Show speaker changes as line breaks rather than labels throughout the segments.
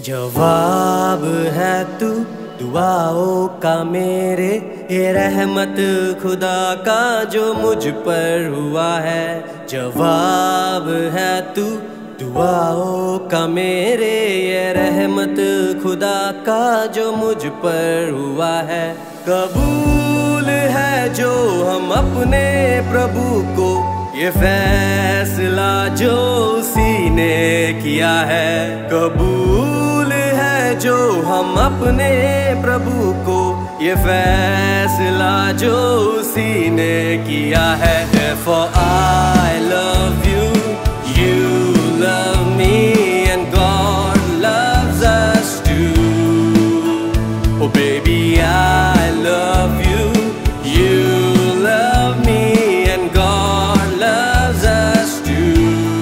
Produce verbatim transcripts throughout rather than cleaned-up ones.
जवाब है तू दुआओं का मेरे, ये रहमत खुदा का जो मुझ पर हुआ है। जवाब है तू दुआओं का मेरे, ये रहमत खुदा का जो मुझ पर हुआ है। कबूल है जो हम अपने प्रभु को, ये फैसला जो उसी ने किया है। कबूल है जो हम अपने प्रभु को, ये फैसला जो उसी ने किया है। For I love you, you love me, and God loves us too. Oh baby, I love you, you love me, and God loves us too.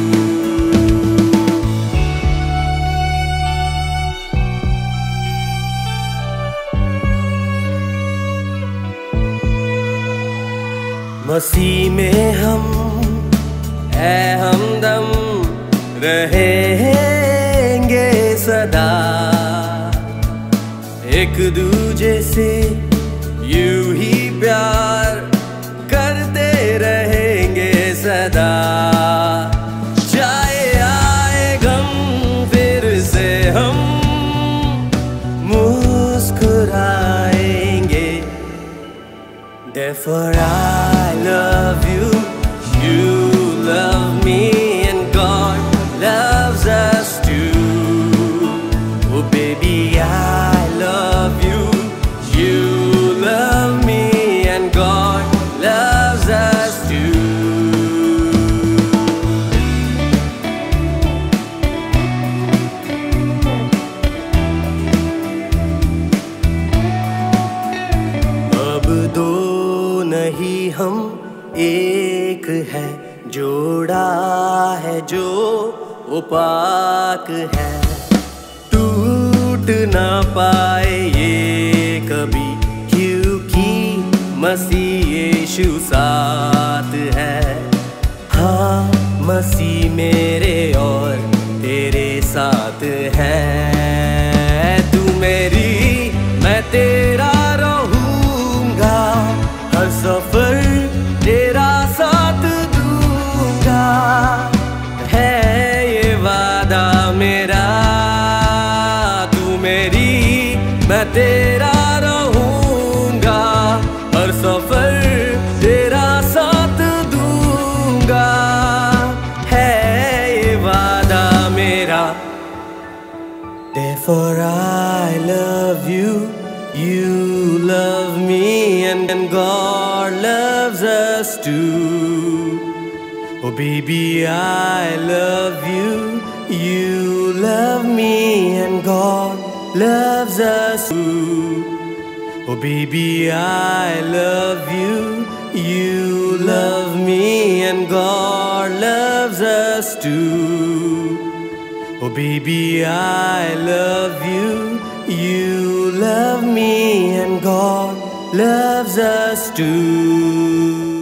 मसीह में हम है हमदम रहेंगे सदा, एक दूजे से यूं ही प्यार करते रहेंगे सदा। चाहे आए गम फिर से हम मुस्कुराएंगे। Therefore I love you, you love me, and God loves us too. Oh baby, I love you, you love me, and God loves us too. अब दो नहीं हम एक है, जोड़ा है जो वो पाक है। टूट ना पाए ये कभी, क्योंकि मसीह यीशु साथ है। हाँ मसीह मेरे और तेरे साथ है। तू मेरी मैं तेरा रहूंगा, हर सफर तेरा साथ दूंगा, है ये वादा मेरा। तू मेरी मैं तेरा रहूंगा, हर सफर तेरा साथ दूंगा, है ये वादा मेरा। Therefore I love you, you love me, and God loves us too. Oh baby, I love you, you love me, and God loves us too. Oh baby, I love you, you love me, and God loves us too. Oh baby, I love you, you love me, and God loves us too.